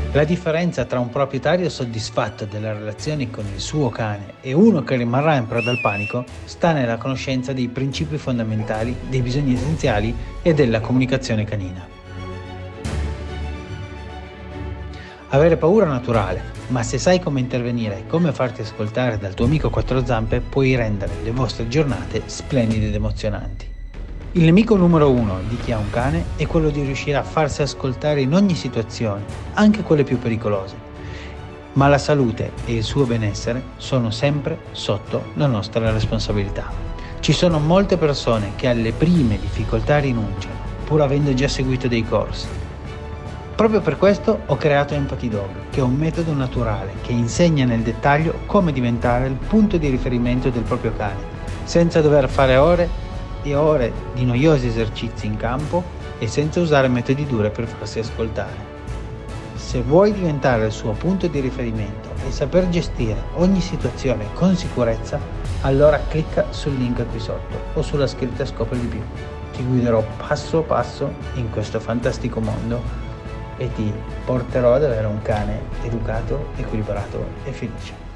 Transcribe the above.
La differenza tra un proprietario soddisfatto della relazione con il suo cane e uno che rimarrà in preda al panico sta nella conoscenza dei principi fondamentali, dei bisogni essenziali e della comunicazione canina. Avere paura è naturale, ma se sai come intervenire e come farti ascoltare dal tuo amico quattro zampe, puoi rendere le vostre giornate splendide ed emozionanti. Il nemico numero uno di chi ha un cane è quello di riuscire a farsi ascoltare in ogni situazione, anche quelle più pericolose. Ma la salute e il suo benessere sono sempre sotto la nostra responsabilità. Ci sono molte persone che alle prime difficoltà rinunciano, pur avendo già seguito dei corsi. Proprio per questo ho creato Empathy Dog, che è un metodo naturale che insegna nel dettaglio come diventare il punto di riferimento del proprio cane, senza dover fare ore e ore di noiosi esercizi in campo e senza usare metodi duri per farsi ascoltare. Se vuoi diventare il suo punto di riferimento e saper gestire ogni situazione con sicurezza, allora clicca sul link qui sotto o sulla scritta Scopri di più. Ti guiderò passo passo in questo fantastico mondo e ti porterò ad avere un cane educato, equilibrato e felice.